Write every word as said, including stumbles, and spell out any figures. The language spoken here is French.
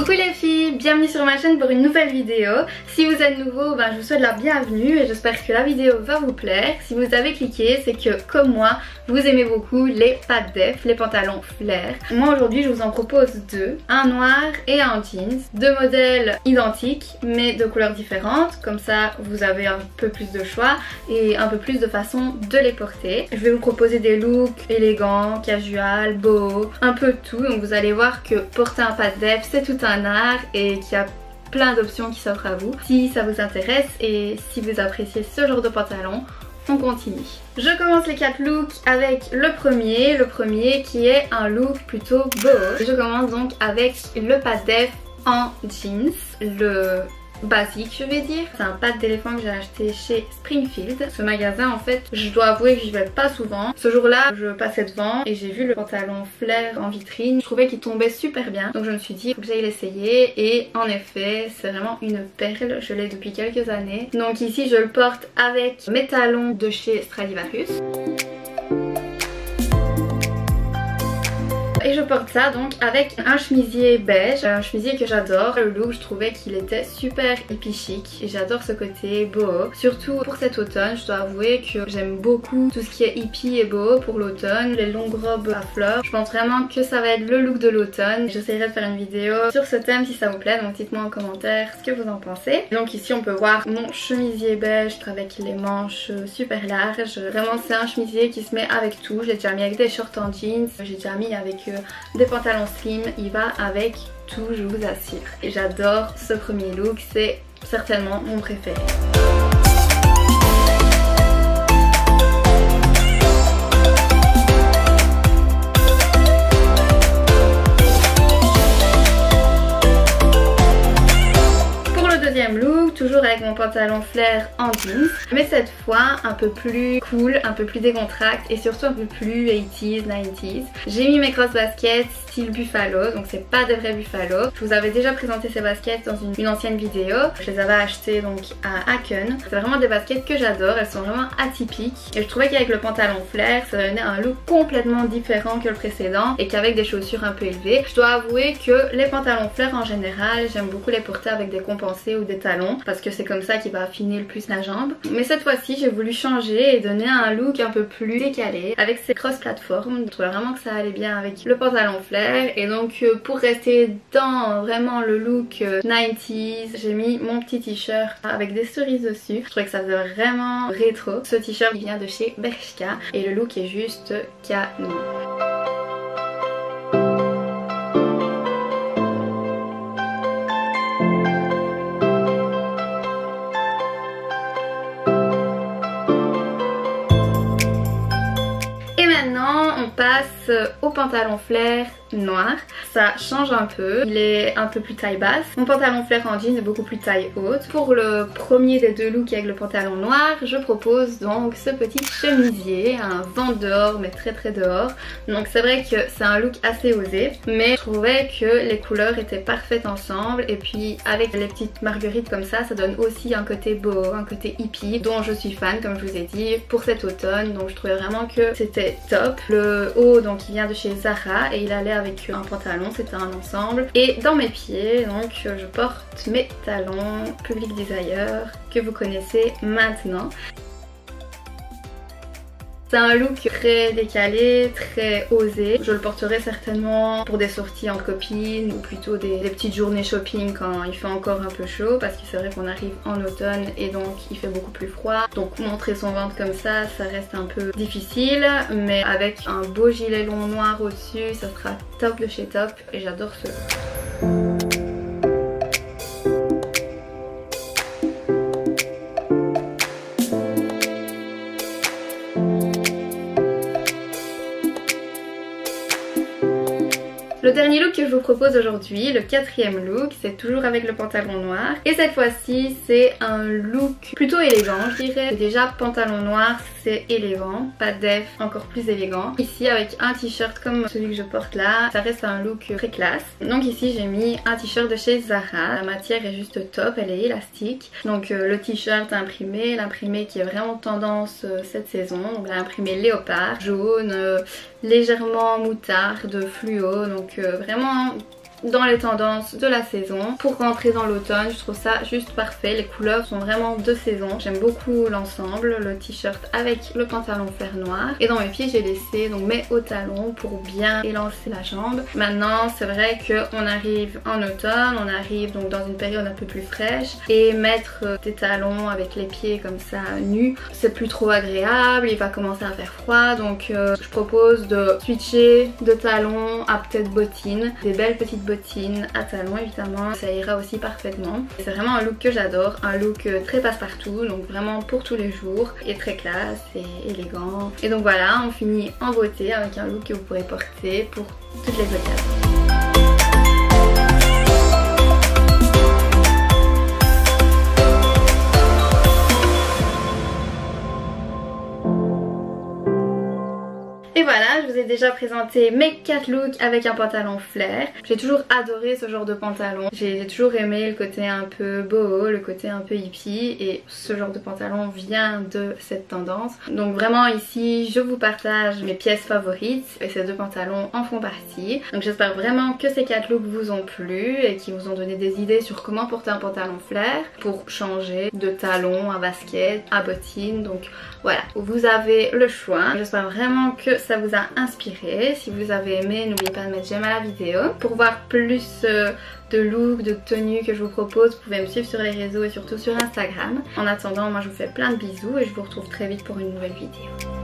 Coucou les filles, bienvenue sur ma chaîne pour une nouvelle vidéo. Si vous êtes nouveau, ben, je vous souhaite la bienvenue et j'espère que la vidéo va vous plaire. Si vous avez cliqué, c'est que comme moi, vous aimez beaucoup les pattes def, les pantalons flair. Moi aujourd'hui je vous en propose deux, un noir et un jeans. Deux modèles identiques mais de couleurs différentes, comme ça vous avez un peu plus de choix et un peu plus de façon de les porter. Je vais vous proposer des looks élégants, casual, beaux, un peu de tout. Donc vous allez voir que porter un patte def c'est tout un art et qu'il y a plein d'options qui s'offrent à vous. Si ça vous intéresse et si vous appréciez ce genre de pantalon, on continue. Je commence les quatre looks avec le premier, le premier qui est un look plutôt beau. Je commence donc avec le patte def en jeans, le basique je vais dire. C'est un patte d'éléphant que j'ai acheté chez Springfield. Ce magasin en fait je dois avouer que j'y vais pas souvent. Ce jour là je passais devant et j'ai vu le pantalon flair en vitrine. Je trouvais qu'il tombait super bien donc je me suis dit faut que j'aille l'essayer et en effet c'est vraiment une perle. Je l'ai depuis quelques années. Donc ici je le porte avec mes talons de chez Stradivarius. Et je porte ça donc avec un chemisier beige, un chemisier que j'adore. Le look je trouvais qu'il était super hippie chic et j'adore ce côté boho. Surtout pour cet automne, je dois avouer que j'aime beaucoup tout ce qui est hippie et boho pour l'automne. Les longues robes à fleurs, je pense vraiment que ça va être le look de l'automne. J'essaierai de faire une vidéo sur ce thème si ça vous plaît, donc dites-moi en commentaire ce que vous en pensez. Donc ici on peut voir mon chemisier beige avec les manches super larges. Vraiment c'est un chemisier qui se met avec tout. J'ai déjà mis avec des shorts en jeans, j'ai déjà mis avec des pantalons slim, il va avec tout, je vous assure. Et j'adore ce premier look, c'est certainement mon préféré. Look, toujours avec mon pantalon flair en jeans, mais cette fois un peu plus cool, un peu plus décontracté et surtout un peu plus eighties, nineties. J'ai mis mes cross baskets style buffalo, donc c'est pas des vrais buffalo. Je vous avais déjà présenté ces baskets dans une, une ancienne vidéo. Je les avais achetées donc à Haken. C'est vraiment des baskets que j'adore, elles sont vraiment atypiques et je trouvais qu'avec le pantalon flair ça donnait un look complètement différent que le précédent et qu'avec des chaussures un peu élevées. Je dois avouer que les pantalons flair en général j'aime beaucoup les porter avec des compensés ou des talons parce que c'est comme ça qui va affiner le plus la jambe. Mais cette fois-ci j'ai voulu changer et donner un look un peu plus décalé avec ces cross plateformes. Je trouvais vraiment que ça allait bien avec le pantalon flair et donc pour rester dans vraiment le look nineties j'ai mis mon petit t-shirt avec des cerises dessus. Je trouvais que ça faisait vraiment rétro. Ce t-shirt vient de chez Bershka et le look est juste canon. On passe au pantalon flair noir, ça change un peu, il est un peu plus taille basse. Mon pantalon flair en jean est beaucoup plus taille haute. Pour le premier des deux looks avec le pantalon noir, je propose donc ce petit chemisier, un vent dehors mais très très dehors. Donc c'est vrai que c'est un look assez osé, mais je trouvais que les couleurs étaient parfaites ensemble et puis avec les petites marguerites comme ça, ça donne aussi un côté beau, un côté hippie dont je suis fan comme je vous ai dit pour cet automne. Donc je trouvais vraiment que c'était top. Le haut donc il vient de chez Zara et il allait avec un pantalon, c'était un ensemble. Et dans mes pieds donc je porte mes talons Public Desire que vous connaissez maintenant. C'est un look très décalé, très osé. Je le porterai certainement pour des sorties entre copines ou plutôt des, des petites journées shopping quand il fait encore un peu chaud parce que c'est vrai qu'on arrive en automne et donc il fait beaucoup plus froid. Donc montrer son ventre comme ça, ça reste un peu difficile mais avec un beau gilet long noir au-dessus, ça sera top de chez top et j'adore ce look. Le dernier look que je vous propose aujourd'hui, le quatrième look, c'est toujours avec le pantalon noir. Et cette fois-ci, c'est un look plutôt élégant, je dirais. Déjà, pantalon noir, c'est élégant. Patte def, encore plus élégant. Ici, avec un t-shirt comme celui que je porte là, ça reste un look très classe. Donc ici, j'ai mis un t-shirt de chez Zara. La matière est juste top, elle est élastique. Donc euh, le t-shirt imprimé, l'imprimé qui est vraiment tendance euh, cette saison. Donc l'imprimé léopard, jaune, euh, légèrement moutarde, fluo. Donc euh, vraiment dans les tendances de la saison. Pour rentrer dans l'automne, je trouve ça juste parfait. Les couleurs sont vraiment de saison. J'aime beaucoup l'ensemble, le t-shirt avec le pantalon flair noir. Et dans mes pieds, j'ai laissé donc mes hauts talons pour bien élancer la jambe. Maintenant, c'est vrai qu'on arrive en automne, on arrive donc dans une période un peu plus fraîche. Et mettre des talons avec les pieds comme ça nus, c'est plus trop agréable. Il va commencer à faire froid. Donc euh, je propose de switcher de talons à peut-être bottines. Des belles petites bottines à talons évidemment, ça ira aussi parfaitement. C'est vraiment un look que j'adore, un look très passe-partout, donc vraiment pour tous les jours et très classe et élégant. Et donc voilà, on finit en beauté avec un look que vous pourrez porter pour toutes les occasions. Et voilà, je vous ai déjà présenté mes quatre looks avec un pantalon flair. J'ai toujours adoré ce genre de pantalon. J'ai toujours aimé le côté un peu boho, le côté un peu hippie, et ce genre de pantalon vient de cette tendance. Donc vraiment ici, je vous partage mes pièces favorites et ces deux pantalons en font partie. Donc j'espère vraiment que ces quatre looks vous ont plu et qui vous ont donné des idées sur comment porter un pantalon flair pour changer de talon à basket, à bottines. Donc voilà, vous avez le choix. J'espère vraiment que ça vous a inspiré. Si vous avez aimé, n'oubliez pas de mettre j'aime à la vidéo. Pour voir plus euh, de looks, de tenues que je vous propose, vous pouvez me suivre sur les réseaux et surtout sur Instagram. En attendant, moi je vous fais plein de bisous et je vous retrouve très vite pour une nouvelle vidéo.